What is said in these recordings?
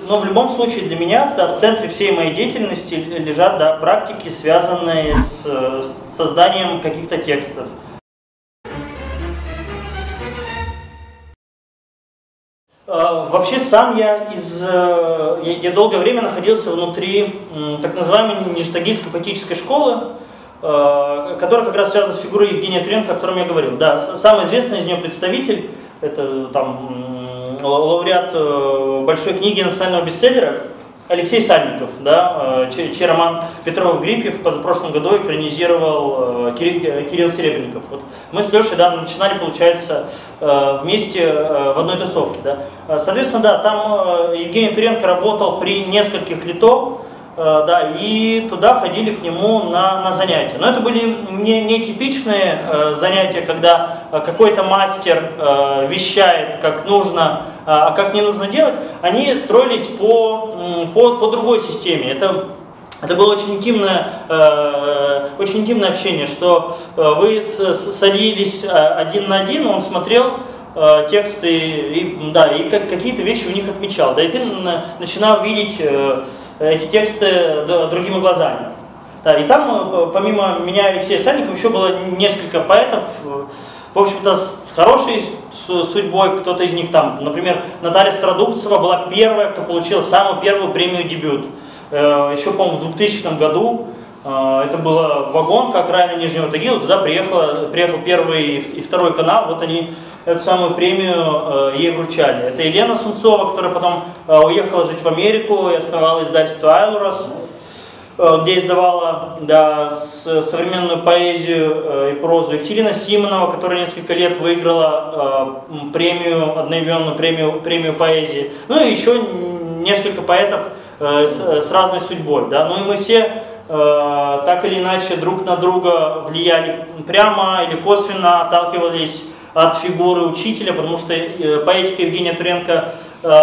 но в любом случае для меня, да, в центре всей моей деятельности лежат, да, практики, связанные с созданием каких-то текстов. Вообще сам я долгое время находился внутри так называемой Нижнетагильской поэтической школы, которая как раз связана с фигурой Евгения Туренко, о котором я говорил. Да, самый известный из нее представитель, это там лауреат большой книги национального бестселлера Алексей Сальников, да, чей роман «Петров-Гриппев» в позапрошлом году экранизировал Кирилл Серебренников. Вот мы с Лешей, да, начинали, получается, вместе в одной тусовке. Да. Соответственно, да, там Евгений Туренко работал при нескольких литов, да, и туда ходили к нему на занятия. Но это были не типичные занятия, когда какой-то мастер вещает, как нужно, а как не нужно делать. Они строились по другой системе. Это было очень интимное общение, что вы садились один на один, он смотрел тексты и какие-то вещи у них отмечал. Да, и ты начинал видеть эти тексты другими глазами. Да, и там, помимо меня, Алексея Сальникова, еще было несколько поэтов, в общем-то, с хорошей судьбой. Кто-то из них там, например, Наталья Стародубцева была первая, кто получил самую первую премию «Дебют». Еще, по-моему, в 2000 году. Это была вагонка окраина Нижнего Тагила, туда приехал первый и второй канал, вот они эту самую премию ей вручали. Это Елена Сунцова, которая потом уехала жить в Америку и основала издательство «Айлорос», где издавала, да, современную поэзию и прозу. Екатерина Симонова, которая несколько лет выиграла одноименную премию поэзии. Ну и еще несколько поэтов с разной судьбой. Да. Ну и мы все так или иначе друг на друга влияли прямо или косвенно, отталкивались от фигуры учителя, потому что поэтика Евгения Туренко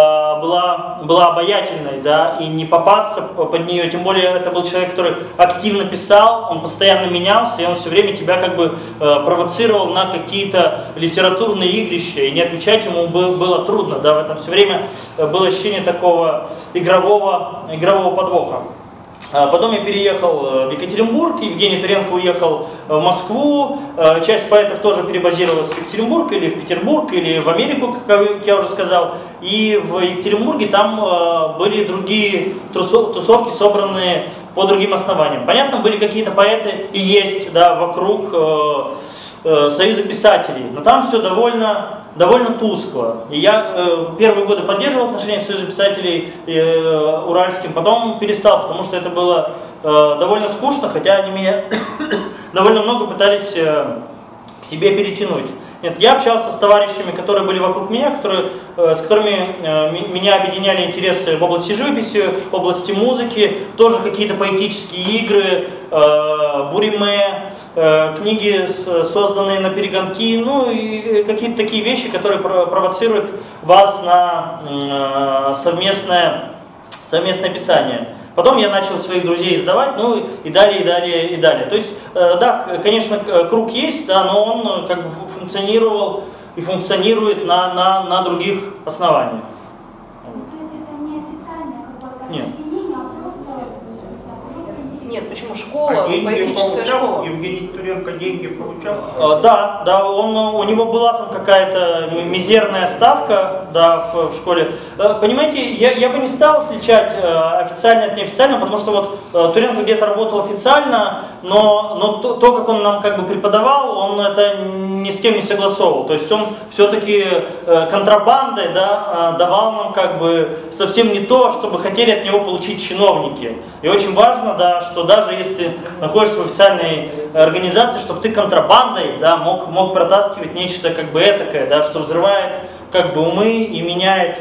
была обаятельной, да, и не попасться под нее, тем более это был человек, который активно писал, он постоянно менялся, и он все время тебя как бы провоцировал на какие-то литературные игрища, и не отвечать ему было трудно, да, в этом все время было ощущение такого игрового подвоха. Потом я переехал в Екатеринбург, Евгений Туренко уехал в Москву, часть поэтов тоже перебазировалась в Екатеринбург или в Петербург, или в Америку, как я уже сказал. И в Екатеринбурге там были другие тусовки, собранные по другим основаниям. Понятно, были какие-то поэты и есть, да, вокруг Союза писателей, но там все довольно тускло. И я первые годы поддерживал отношения с Союзом писателей уральским, потом перестал, потому что это было довольно скучно, хотя они меня довольно много пытались к себе перетянуть. Нет, я общался с товарищами, которые были вокруг меня, с которыми меня объединяли интересы в области живописи, в области музыки, тоже какие-то поэтические игры, буриме, книги, созданные на перегонки, ну и какие-то такие вещи, которые провоцируют вас на совместное писание. Потом я начал своих друзей издавать, ну и далее. То есть, да, конечно, круг есть, да, но он как бы функционировал и функционирует на других основаниях. То есть это не официальное какое-то объединение, а просто кружок интересов? Нет, почему школа, поэтическая школа? Евгений Туренко деньги получал? Да, у него была там какая-то мизерная ставка, да, в школе. Понимаете, я бы не стал отличать официально от неофициального, потому что вот Туренко где-то работал официально, но то, как он нам как бы преподавал, он это ни с кем не согласовывал. То есть он все-таки контрабандой, да, давал нам как бы совсем не то, что бы хотели от него получить чиновники. И очень важно, да, что даже если ты находишься в официальной организации, чтобы ты контрабандой, да, мог протаскивать нечто как бы этакое, да, что взрывает как бы умы и меняет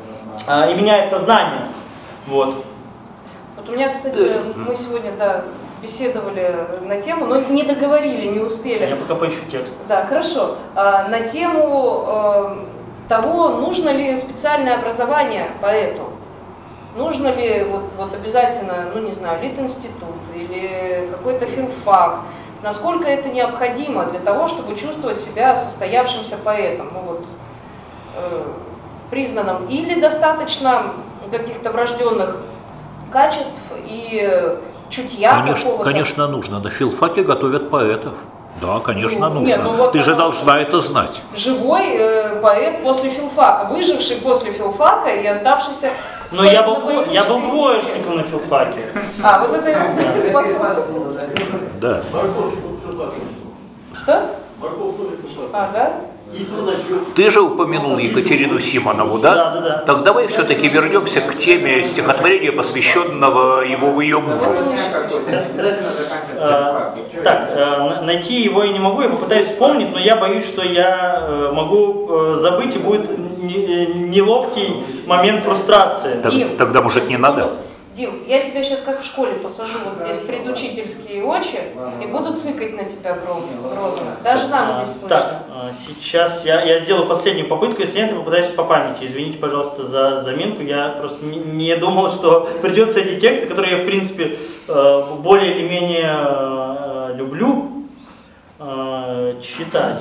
сознание. Вот. Вот у меня, кстати, мы сегодня, да, беседовали на тему, но не договорили, не успели. Я пока поищу текст. Да, хорошо. На тему того, нужно ли специальное образование поэту. Нужно ли вот обязательно, ну не знаю, литинститут или какой-то филфак? Насколько это необходимо для того, чтобы чувствовать себя состоявшимся поэтом, ну вот, признанным? Или достаточно каких-то врожденных качеств и чутья какого-то. Конечно, нужно. На филфаке готовят поэтов. Да, конечно, нужно. Нет, ну вот, ты же должна это знать. Живой поэт после филфака, выживший после филфака и оставшийся... Но я был двоечником на филфаке. А, вот это я тебя не спасу. Да. Что? А, да? Ты же упомянул Екатерину Симонову, да? Да, да, да. Так давай все-таки вернемся к теме стихотворения, посвященного ее мужу. Найти его я не могу, я попытаюсь вспомнить, но я боюсь, что я могу забыть, и будет неловкий момент фрустрации. Тогда, может, не надо? Дим, я тебя сейчас как в школе посажу вот здесь предучительские очи и буду цыкать на тебя грозно. Даже нам здесь слышно. Так, сейчас я сделаю последнюю попытку, если нет, я попытаюсь по памяти. Извините, пожалуйста, за заминку. Я просто не думал, что придется эти тексты, которые я, в принципе, более или менее люблю, читать.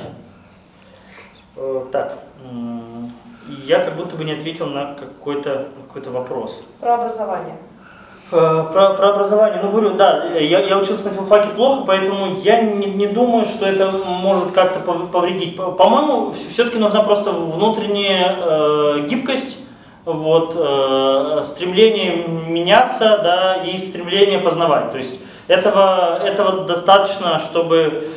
Так, я как будто бы не ответил на какой-то вопрос. Про образование. Про образование, ну говорю, да, я учился на филфаке плохо, поэтому я не думаю, что это может как-то повредить. По-моему, все-таки нужна просто внутренняя гибкость, вот, стремление меняться, да, и стремление познавать. То есть этого достаточно, чтобы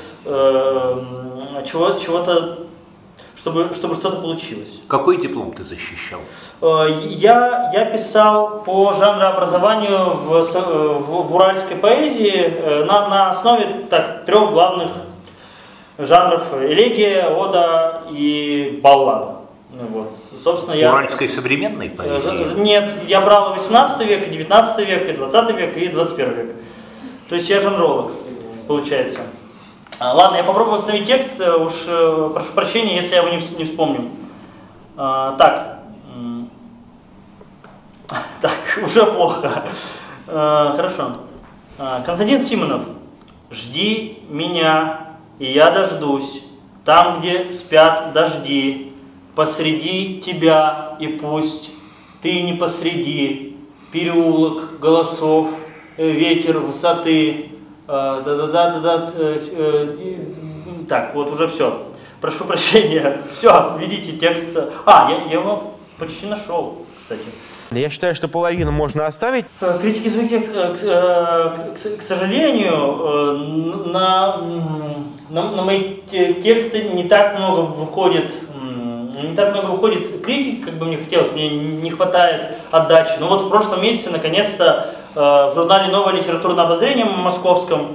чтобы что-то получилось. Какой диплом ты защищал? Я писал по жанрообразованию в уральской поэзии на основе трех главных жанров: элегия, ода и баллада. Вот. Собственно, Уральской современной поэзии? Нет, я брал 18 век, 19 век, и 20 век, и 21 век. То есть я жанролог, получается. Ладно, я попробую восстановить текст, уж прошу прощения, если я его не вспомню. Так, уже плохо. Хорошо. Константин Симонов. Жди меня, и я дождусь, там, где спят дожди, посреди тебя, и пусть ты не посреди, переулок голосов, ветер высоты. Так, вот уже все. Прошу прощения. Все, видите текст. Я его почти нашел, кстати. Я считаю, что половину можно оставить. Критики своих текстов, к сожалению, на мои тексты не так много выходит критики, как бы мне хотелось, мне не хватает отдачи. Но вот в прошлом месяце, наконец-то, в журнале «Новое литературное обозрение» московском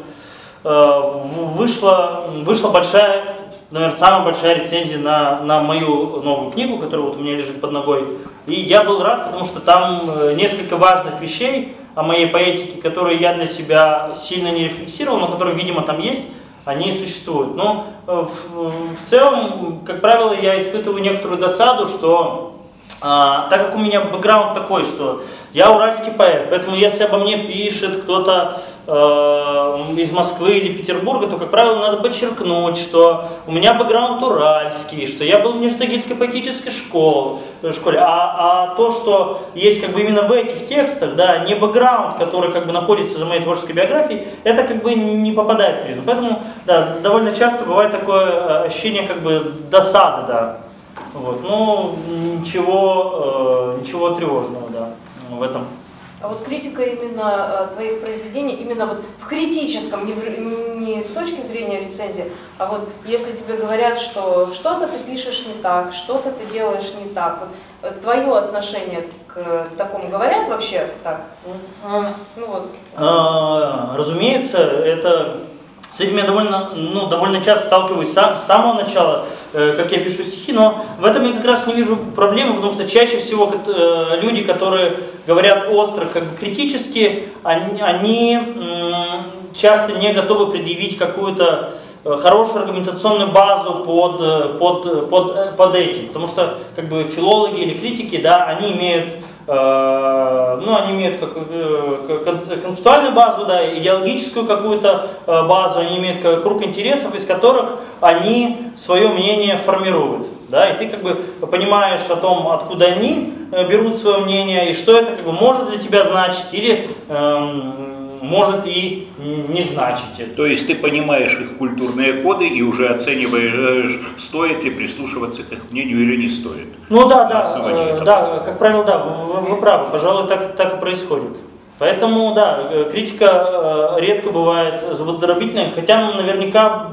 вышла большая, наверное, самая большая рецензия на мою новую книгу, которая вот у меня лежит под ногой. И я был рад, потому что там несколько важных вещей о моей поэтике, которые я для себя сильно не рефлексировал, но которые, видимо, там есть, они существуют. Но в целом, как правило, я испытываю некоторую досаду, что так как у меня бэкграунд такой, что я уральский поэт, поэтому если обо мне пишет кто-то из Москвы или Петербурга, то, как правило, надо подчеркнуть, что у меня бэкграунд уральский, что я был в Нижнетагильской поэтической школе, а то, что есть как бы именно в этих текстах, да, не бэкграунд, который как бы находится за моей творческой биографией, это как бы не попадает в призму. Поэтому, да, довольно часто бывает такое ощущение как бы досады, да. Вот, ну, ничего тревожного, да, в этом. А вот критика именно твоих произведений, именно вот в критическом, не с точки зрения рецензии, а вот если тебе говорят, что что-то ты пишешь не так, что-то ты делаешь не так, вот твое отношение к такому говорят вообще так? Ну вот. Разумеется, с этим я довольно часто сталкиваюсь с самого начала, как я пишу стихи, но в этом я как раз не вижу проблемы, потому что чаще всего люди, которые говорят остро, как бы критически, они часто не готовы предъявить какую-то хорошую аргументационную базу под этим, потому что как бы филологи или критики, да, они имеют ну, они имеют концептуальную базу, да, идеологическую какую-то базу, они имеют круг интересов, из которых они свое мнение формируют. Да, и ты как бы понимаешь о том, откуда они берут свое мнение, и что это как бы может для тебя значить, или может и не значить это. То есть ты понимаешь их культурные коды и уже оцениваешь, стоит ли прислушиваться к их мнению или не стоит. Ну да, да, как правило, да, вы правы, пожалуй, так и происходит. Поэтому, да, критика редко бывает зубодробительной, хотя наверняка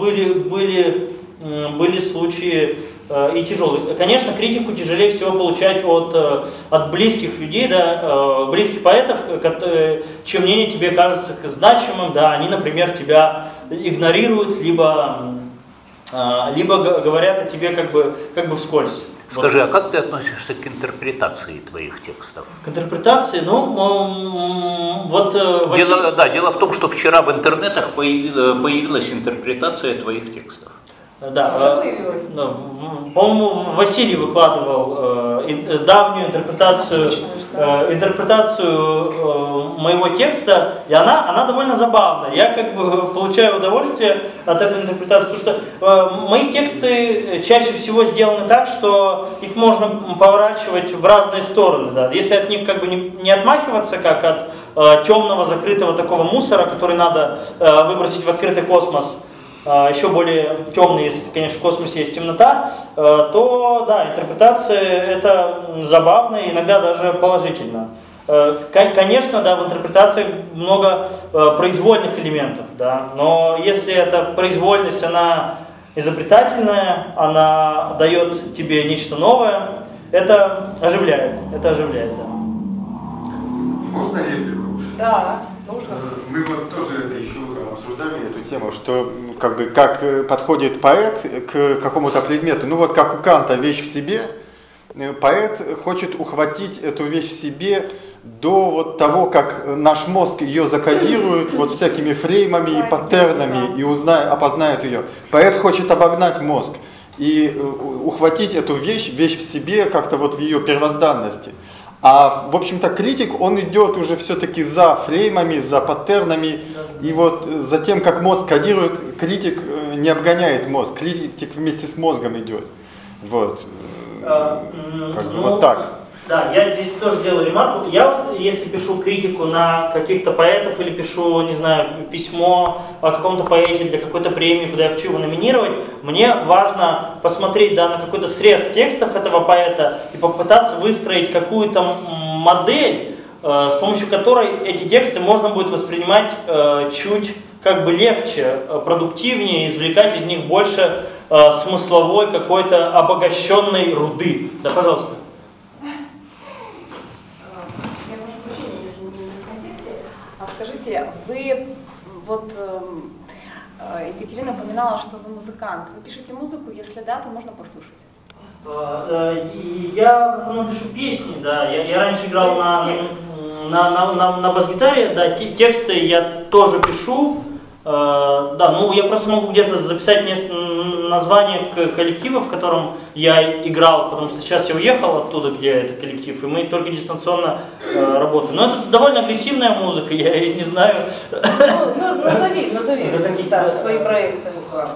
были случаи и тяжелые. Конечно, критику тяжелее всего получать от близких людей, да, близких поэтов, чье мнение тебе кажется значимым, да, они, например, тебя игнорируют, либо говорят о тебе как бы вскользь. Скажи, а как ты относишься к интерпретации твоих текстов? К интерпретации, ну, вот... Дело в том, что вчера в интернетах появилась интерпретация твоих текстов. Да, по-моему, Василий выкладывал давнюю интерпретацию моего текста, и она довольно забавная. Я как бы получаю удовольствие от этой интерпретации, потому что мои тексты чаще всего сделаны так, что их можно поворачивать в разные стороны. Да. Если от них как бы не отмахиваться, как от темного закрытого такого мусора, который надо выбросить в открытый космос, еще более темный, если, конечно, в космосе есть темнота, то, да, интерпретация это забавно и иногда даже положительно. Конечно, да, в интерпретации много произвольных элементов, да, но если эта произвольность, она изобретательная, она дает тебе нечто новое, это оживляет, да. Можно реплику? Да. Нужно. Мы вот тоже это еще утром обсуждали эту тему, что как подходит поэт к какому-то предмету. Ну вот как у Канта вещь в себе, поэт хочет ухватить эту вещь в себе до вот того, как наш мозг ее закодирует вот всякими фреймами и паттернами и опознает ее. Поэт хочет обогнать мозг и ухватить эту вещь в себе как-то вот в ее первозданности. А, в общем-то, критик, он идет уже все-таки за фреймами, за паттернами, и вот за тем, как мозг кодирует, критик не обгоняет мозг, критик вместе с мозгом идет. Вот. Вот так. Да, я здесь тоже делаю ремарку. Я вот, если пишу критику на каких-то поэтов или пишу, не знаю, письмо о каком-то поэте для какой-то премии, куда я хочу его номинировать, мне важно посмотреть, да, на какой-то срез текстов этого поэта и попытаться выстроить какую-то модель, с помощью которой эти тексты можно будет воспринимать чуть как бы легче, продуктивнее, извлекать из них больше смысловой какой-то обогащенной руды. Да, пожалуйста. Скажите, вы, вот Екатерина упоминала, что вы музыкант. Вы пишете музыку? Если да, то можно послушать. Я в основном пишу песни, да. Я раньше играл на бас-гитаре, да, тексты я тоже пишу. Да, ну я просто могу где-то записать название коллектива, в котором я играл, потому что сейчас я уехал оттуда, где это коллектив, и мы только дистанционно работаем. Но это довольно агрессивная музыка, я не знаю. Ну, назови свои проекты.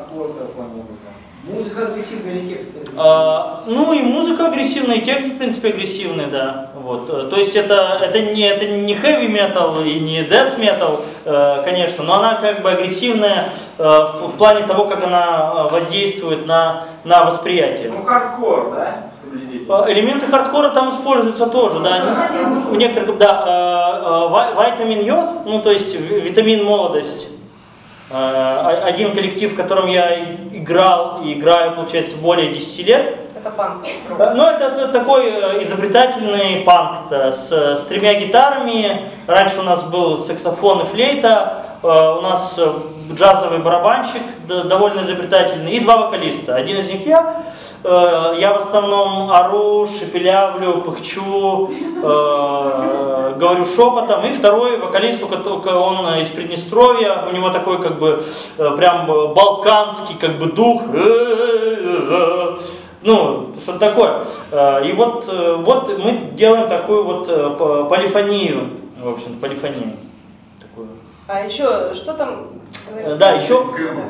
Музыка агрессивная или тексты? Ну и музыка агрессивная, и тексты, в принципе, агрессивные, да. Вот. То есть это не heavy metal и не death metal, конечно, но она как бы агрессивная в плане того, как она воздействует на восприятие. Ну, хардкор, да? Элементы хардкора там используются тоже, да. У некоторых, да, витамин йод, ну то есть витамин молодость. Один коллектив, в котором я играл и играю, получается, более 10 лет. Это панк. Ну, это такой изобретательный панк с 3 гитарами. Раньше у нас был саксофон и флейта, у нас джазовый барабанщик, довольно изобретательный, и 2 вокалиста. Один из них я. Я в основном ору, шепелявлю, пыхчу, говорю шепотом. И второй вокалист, он из Приднестровья, у него такой как бы прям балканский как бы дух. Ну, что-то такое. И вот мы делаем такую вот полифонию, в общем, полифонию. Такую. А еще что там? Да, еще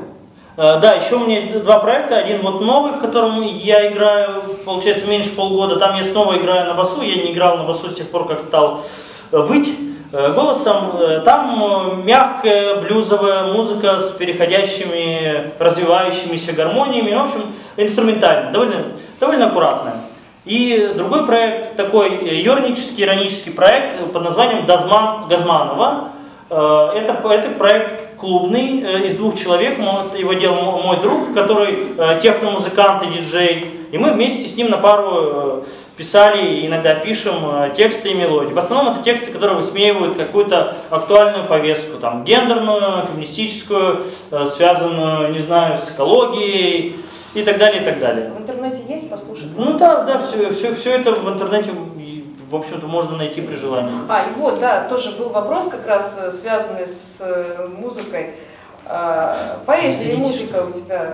у меня есть два проекта. Один вот новый, в котором я играю, получается, меньше полгода. Там я снова играю на басу. Я не играл на басу с тех пор, как стал выть голосом. Там мягкая блюзовая музыка с переходящими, развивающимися гармониями. В общем, инструментально, довольно аккуратная. И другой проект, такой юрнический, иронический проект под названием «Дазман Газманова». Это проект клубный, из двух человек, его делал мой друг, который техномузыкант и диджей. И мы вместе с ним на пару писали, иногда пишем тексты и мелодии. В основном это тексты, которые высмеивают какую-то актуальную повестку, там, гендерную, феминистическую, связанную, не знаю, с экологией и так далее, и так далее. В интернете есть послушать? Ну да, все это в интернете, в общем-то, можно найти при желании. И вот, да, тоже был вопрос как раз связанный с музыкой. Поэзия и музыка у тебя...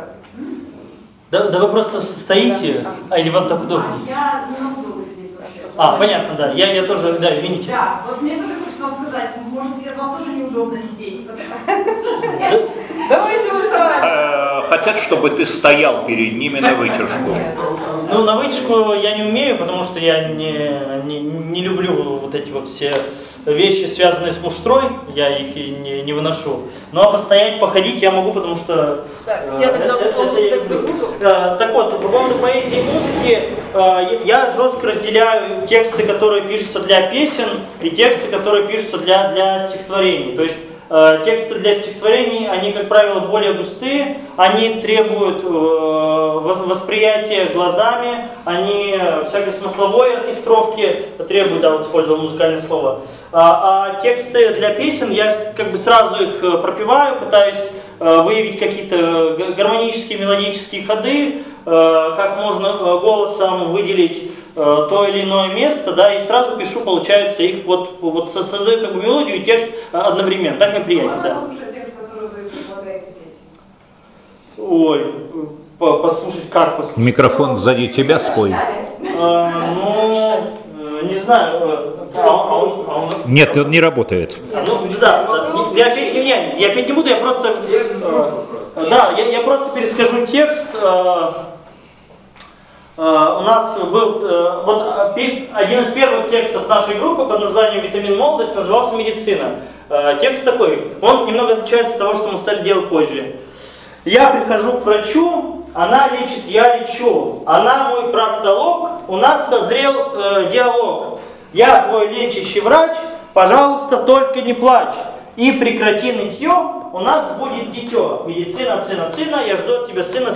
Да вы просто стоите, или вам так удобно? Я не могу долго сидеть вообще. Понятно, да. Я тоже, да, извините. Да, вот мне тоже хочется вам сказать, может, вам тоже неудобно сидеть. Давайте вы с вами. Хотят, чтобы ты стоял перед ними на вытяжку. Ну, на вытяжку я не умею, потому что я не люблю вот эти вот все вещи, связанные с муштрой, я их и не выношу. Ну, а постоять, походить я могу, потому что... Я тогда это я люблю. Так вот, по поводу поэзии и музыки, я жестко разделяю тексты, которые пишутся для песен, и тексты, которые пишутся для стихотворений. То есть тексты для стихотворений, они, как правило, более густые, они требуют восприятия глазами, они всякой смысловой оркестровки требуют, да, вот использовал музыкальное слово. А тексты для песен, я как бы сразу их пропеваю, пытаюсь выявить какие-то гармонические, мелодические ходы, как можно голосом выделить то или иное место, да, и сразу пишу, получается, их вот создаю как бы мелодию и текст одновременно. Так мне приятнее, да. Можно послушать текст, который вы предлагаете петь? Ой, послушать, как послушать? Микрофон сзади тебя спой. Ну, не знаю, он... Нет, он не работает. Ну, да, я петь не буду, я просто... Да, я просто перескажу текст. У нас был вот один из первых текстов нашей группы под названием «Витамин молодость», назывался «Медицина». Текст такой, он немного отличается от того, что мы стали делать позже. Я прихожу к врачу, она лечит, я лечу. Она мой проктолог, у нас созрел диалог. Я твой лечащий врач, пожалуйста, только не плачь. И прекрати нытье, у нас будет дитё. Медицина, цина, я жду от тебя сына.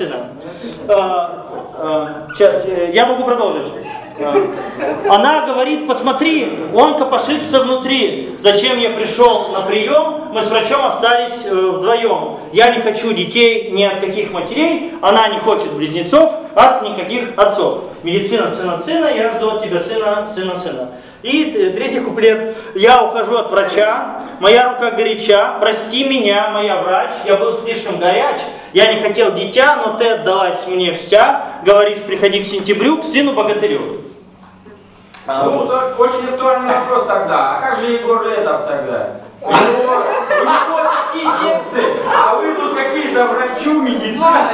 Я могу продолжить. Она говорит, посмотри, он копошится внутри. Зачем я пришел на прием? Мы с врачом остались вдвоем. Я не хочу детей ни от каких матерей, она не хочет близнецов от никаких отцов. Медицина, цина, я жду от тебя сына. И третий куплет. Я ухожу от врача, моя рука горяча, прости меня, моя врач, я был слишком горяч, я не хотел дитя, но ты отдалась мне вся, говоришь, приходи к сентябрю, к сыну богатырю. Ну, очень актуальный вопрос тогда. А как же Егор Летов тогда? У него такие тексты, а вы тут какие-то врачу, медицина.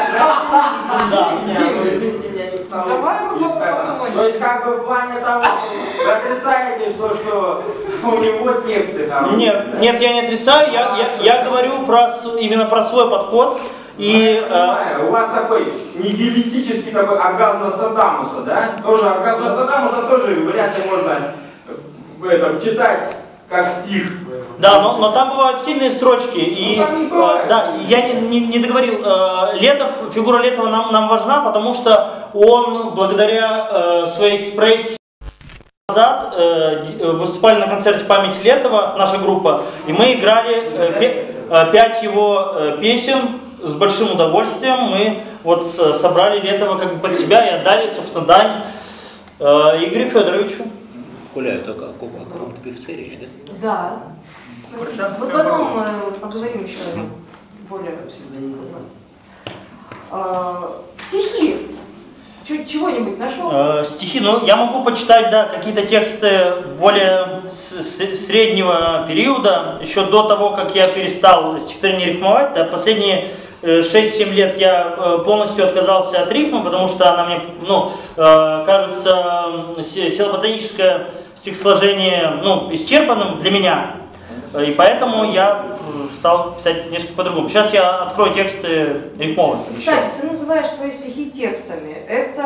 То есть как бы в плане того, вы отрицаете, что у него тексты там? Нет, я не отрицаю, я говорю именно про свой подход. И, у вас такой нигилистический такой оргазм Нострадамуса, да? Тоже оргазм Нострадамуса тоже вряд ли можно читать как стих. Да, но там бывают сильные строчки. И да, я не договорил. Фигура Летова нам важна, потому что он благодаря своей экспрессии назад выступали на концерте памяти Летова, наша группа, и мы играли 5 его песен. С большим удовольствием мы вот собрали Летова как бы под себя и отдали, собственно, дань Игорю Федоровичу. Коля, это о каком-то певце речь, да? Да. Вот потом поговорим еще более. Стихи. Чего-нибудь нашел? Стихи, ну я могу почитать, да, какие-то тексты более среднего периода, еще до того, как я перестал стихотворение рифмовать, да, последние 6-7 лет я полностью отказался от рифмы, потому что она мне, ну, кажется, силоботаническое стихосложение, ну, исчерпанным для меня, и поэтому я стал писать несколько по-другому. Сейчас я открою тексты рифмованные. Кстати, ты называешь свои стихи текстами.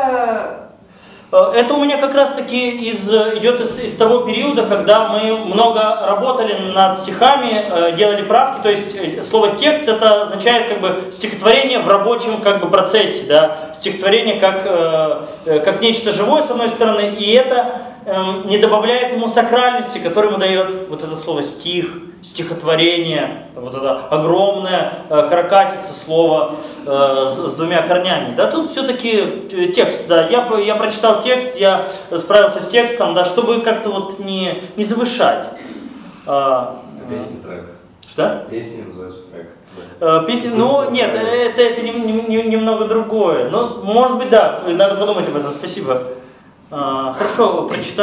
Это у меня как раз таки идет из того периода, когда мы много работали над стихами, делали правки. То есть слово текст это означает как бы стихотворение в рабочем как бы процессе, да? Стихотворение как нечто живое с одной стороны, и это не добавляет ему сакральности, которую ему дает вот это слово стих, стихотворение, вот это огромное каракатица слова с двумя корнями. Да, тут все-таки текст, да, я прочитал текст, я справился с текстом, да, чтобы как-то вот не завышать. Песня трек. Что? Песня называется трек. Песня, ну нет, это немного другое. Ну, может быть, да, надо подумать об этом, спасибо. Хорошо,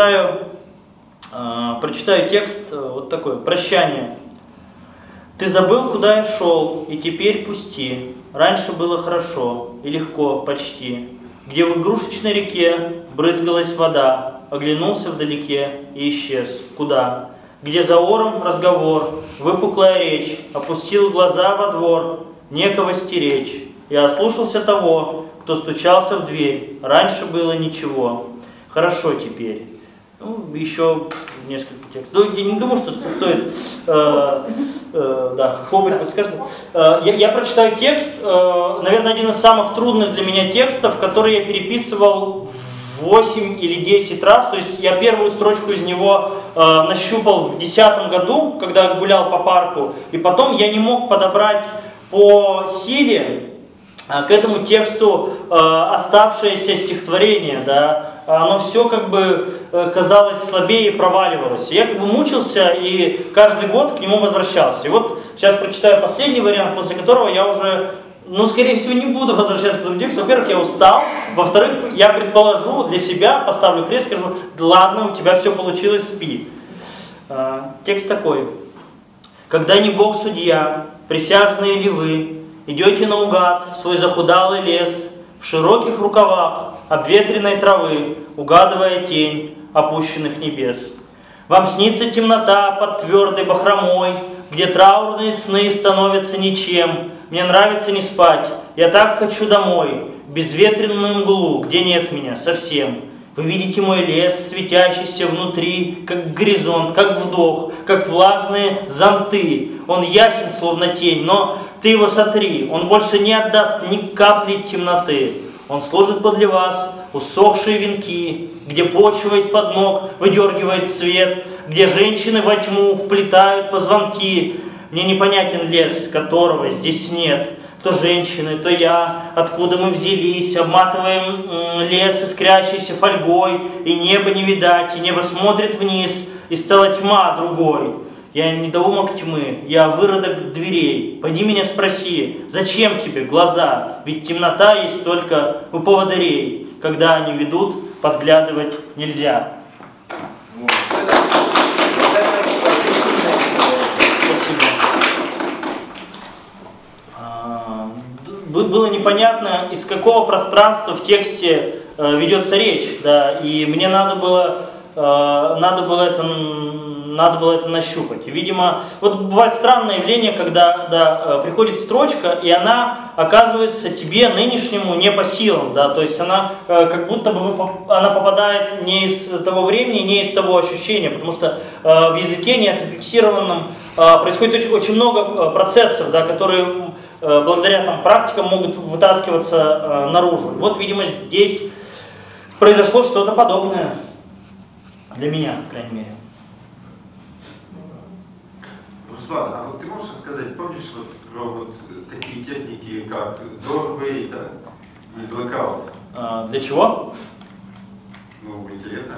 прочитаю текст вот такой. Прощание. Ты забыл, куда я шел, и теперь пусти. Раньше было хорошо и легко почти. Где в игрушечной реке брызгалась вода, оглянулся вдалеке и исчез. Куда? Где за ором разговор, выпуклая речь, опустил глаза во двор, некого стеречь. Я ослушался того, кто стучался в дверь. Раньше было ничего. Хорошо теперь. Ну, еще несколько текстов. Я не думаю, что стоит хлопать, подскажет. Я прочитаю текст, наверное, один из самых трудных для меня текстов, который я переписывал 8 или 10 раз. То есть я первую строчку из него нащупал в 2010 году, когда гулял по парку. И потом я не мог подобрать по силе к этому тексту оставшееся стихотворение, да, оно все как бы казалось слабее и проваливалось. И я как бы мучился и каждый год к нему возвращался. И вот сейчас прочитаю последний вариант, после которого я уже, ну, скорее всего, не буду возвращаться к этому тексту. Во-первых, я устал, во-вторых, я предположу для себя, поставлю крест, скажу: да ладно, у тебя все получилось, спи. Текст такой. Когда не Бог судья, присяжные ли вы, идете наугад в свой захудалый лес, в широких рукавах обветренной травы, угадывая тень опущенных небес. Вам снится темнота под твердой бахромой, где траурные сны становятся ничем. Мне нравится не спать, я так хочу домой, в безветренную мглу, где нет меня совсем. Вы видите мой лес, светящийся внутри, как горизонт, как вдох, как влажные зонты. Он ясен, словно тень, но ты его сотри, он больше не отдаст ни капли темноты. Он служит подле вас усохшие венки, где почва из-под ног выдергивает свет, где женщины во тьму вплетают позвонки. Мне непонятен лес, которого здесь нет. То женщины, то я, откуда мы взялись, обматываем лес искрящейся фольгой, и небо не видать, и небо смотрит вниз, и стала тьма другой. Я недоумок тьмы, я выродок дверей. Пойди меня спроси, зачем тебе глаза? Ведь темнота есть только у поводырей. Когда они ведут, подглядывать нельзя. Спасибо. Было непонятно, из какого пространства в тексте ведется речь, да, и мне надо было это нащупать. И, видимо, вот бывает странное явление, когда приходит строчка, и она оказывается тебе нынешнему не по силам, да, то есть она как будто бы она попадает не из того времени, не из того ощущения, потому что в языке неотфиксированном происходит очень много процессов, да, которые благодаря там практикам могут вытаскиваться наружу. Вот, видимо, здесь произошло что-то подобное для меня, по крайней мере. Руслан, а вот ты можешь сказать, помнишь вот про вот такие техники, как doorway и blackout? Для чего? Ну, интересно.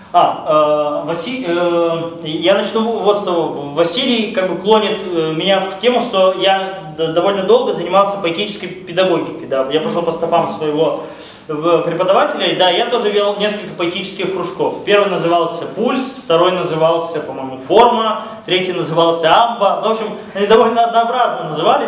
Я начну вот с того. Василий как бы клонит меня в тему, что я довольно долго занимался поэтической педагогикой. Да. Я пошел по стопам своего преподавателей, да, я тоже вел несколько поэтических кружков. Первый назывался «Пульс», второй назывался, по-моему, «Форма», третий назывался «Амба». В общем, они довольно однообразно назывались.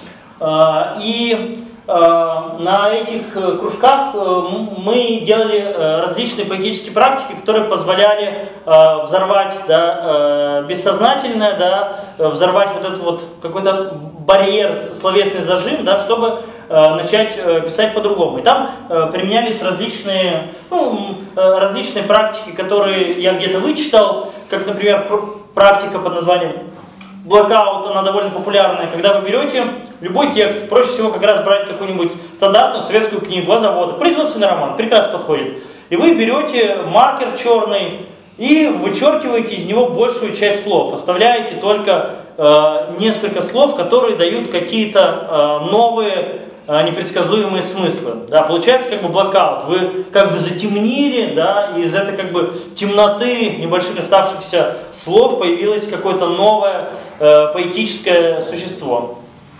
И на этих кружках мы делали различные поэтические практики, которые позволяли взорвать, да, бессознательное, да, взорвать вот этот вот какой-то барьер, словесный зажим, да, чтобы начать писать по-другому. И там применялись различные, различные практики, которые я где-то вычитал, как, например, практика под названием Blackout, она довольно популярная, когда вы берете любой текст, проще всего как раз брать какую-нибудь стандартную советскую книгу о заводах, производственный роман, прекрасно подходит. И вы берете маркер черный и вычеркиваете из него большую часть слов, оставляете только несколько слов, которые дают какие-то новые непредсказуемые смыслы. Да, получается как бы блокаут. Вы как бы затемнили, да, и из этой как бы темноты небольших оставшихся слов появилось какое-то новое поэтическое существо.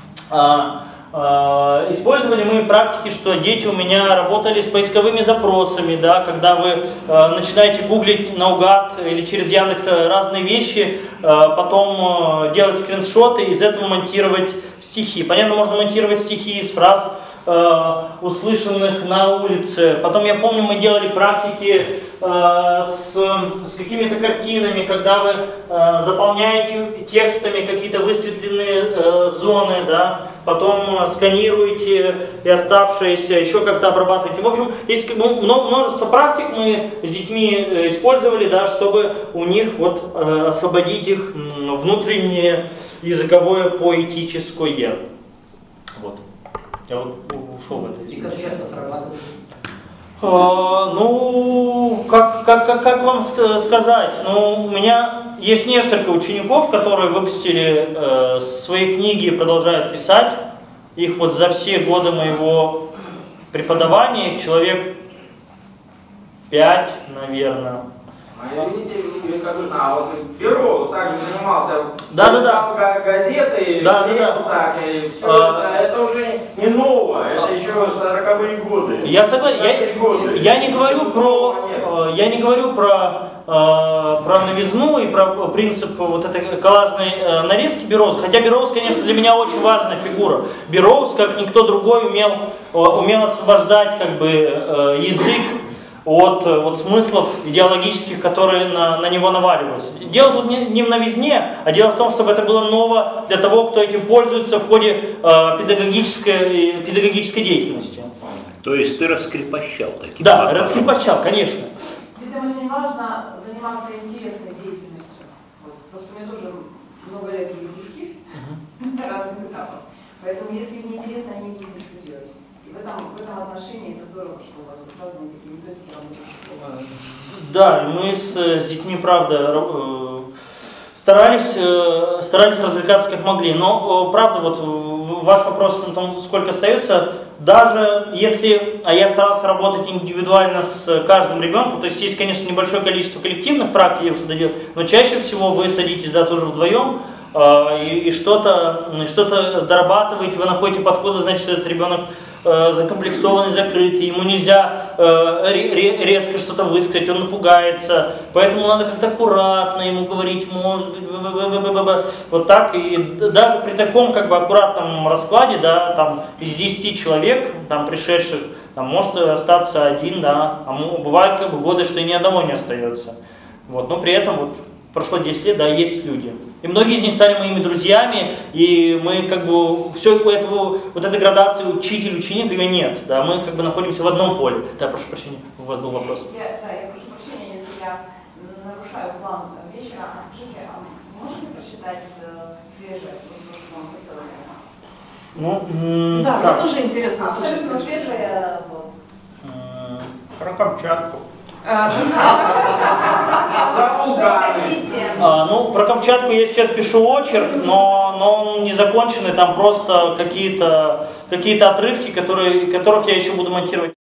Использовали мы практики, что дети у меня работали с поисковыми запросами, да, когда вы начинаете гуглить наугад или через Яндекс разные вещи, потом делать скриншоты, из этого монтировать стихи. Понятно, можно монтировать стихи из фраз, услышанных на улице. Потом, я помню, мы делали практики с какими-то картинами, когда вы заполняете текстами какие-то высветленные зоны, да, потом сканируете и оставшиеся еще как-то обрабатываете. В общем, есть как бы множество практик мы с детьми использовали, да, чтобы у них вот освободить их внутреннее языковое поэтическое. Вот. Я вот ушел в это. И как часто срабатывает? Ну, как вам сказать? Ну, у меня есть несколько учеников, которые выпустили свои книги и продолжают писать. Их вот за все годы моего преподавания человек 5, наверное. Извините, как бы, вот Бероус также занимался газетой, да. И все это уже не новое, это еще 40-е годы. Я согласен, я не говорю про новизну и про принцип вот этой коллажной нарезки Бероуса, хотя Бероус, конечно, для меня очень важная фигура. Бероус, как никто другой, умел освобождать как бы язык от смыслов идеологических, которые на него наваливаются. Дело тут не в новизне, а дело в том, чтобы это было ново для того, кто этим пользуется в ходе педагогической деятельности. То есть ты раскрепощал таким? Да, раскрепощал, конечно. Здесь очень важно заниматься интересной деятельностью. Вот. Просто у меня тоже много лет были кружки на разных этапах. Поэтому если им неинтересно, они не будут ничего делать. И в этом отношении это здорово, что у вас разные такие методики работают. Да, мы с детьми, правда, старались развлекаться как могли. Но, правда, вот ваш вопрос о том, сколько остается, даже если, а я старался работать индивидуально с каждым ребенком, то есть есть, конечно, небольшое количество коллективных практик, я что-то делаю, но чаще всего вы садитесь, да, тоже вдвоем, и что-то дорабатываете, вы находите подходы, значит, этот ребенок закомплексованный, закрытый, ему нельзя резко что-то высказать, он напугается, поэтому надо как-то аккуратно ему говорить, может быть, вот так, и даже при таком как бы аккуратном раскладе, да, там из 10 человек, там пришедших, там может остаться один, да, а бывают как бы годы, что и ни одного не остается, вот, но при этом вот прошло 10 лет, да, есть люди. И многие из них стали моими друзьями, и мы как бы все этого, вот этой градации учитель-ученик, ее нет, да, мы как бы находимся в одном поле. Да, прошу прощения, у вас был вопрос. Я прошу прощения, если я нарушаю план вечера. Скажите, а можете прочитать свежее, то, что вам хотелось? Да, мне тоже интересно. Абсолютно свежее, вот. Про Камчатку. Ну, про Камчатку я сейчас пишу очерк, но он не законченный, там просто какие-то отрывки, которых я еще буду монтировать.